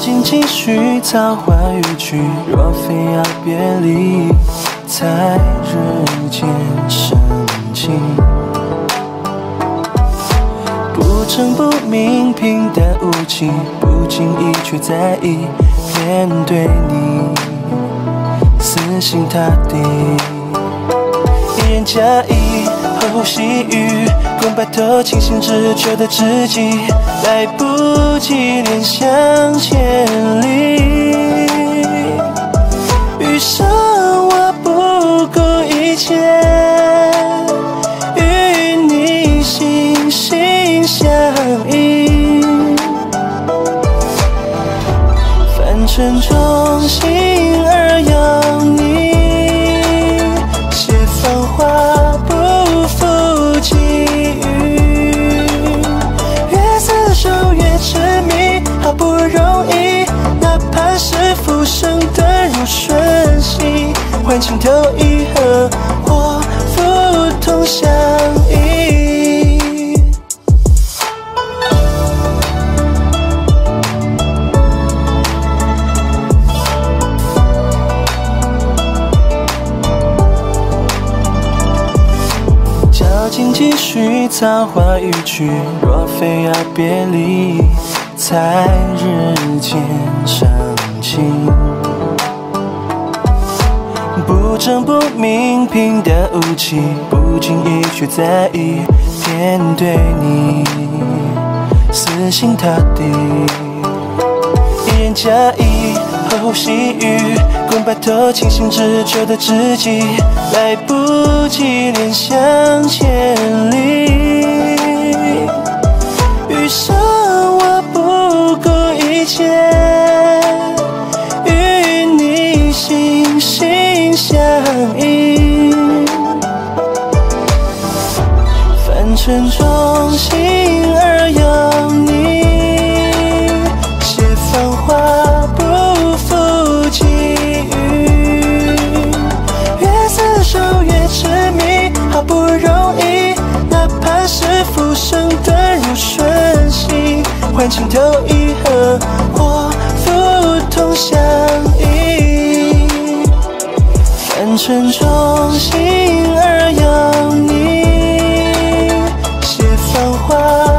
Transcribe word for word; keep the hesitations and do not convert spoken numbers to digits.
近继续造化语句，若非要别离，才日渐生情。不争不明，平淡无奇，不经意却在意，面对你，死心塌地。一言加一，后细语，共白头清醒只觉得知己，来不及连相千里。余生我不顾一切，与你心心相印。凡尘中心儿有你，写芳华不负际遇。越厮守越痴迷，好不容易，哪怕是浮生遁入瞬息，换情投意合，或福同相依。交尽继续造化语句，若非要别离，才日渐生情。不争不明，平淡无奇，不经意却在意，面对你，死心塌地。一言加一，后细语，共白头清醒只觉得知己，来不及连相千里。余生我不顾一切，与你心心相印。凡尘中心儿有你，写芳华不负际遇。越厮守越痴迷，好不容易，哪怕是浮生遁入瞬息，换情投意合，或福同相依。凡尘中心儿有你，写芳华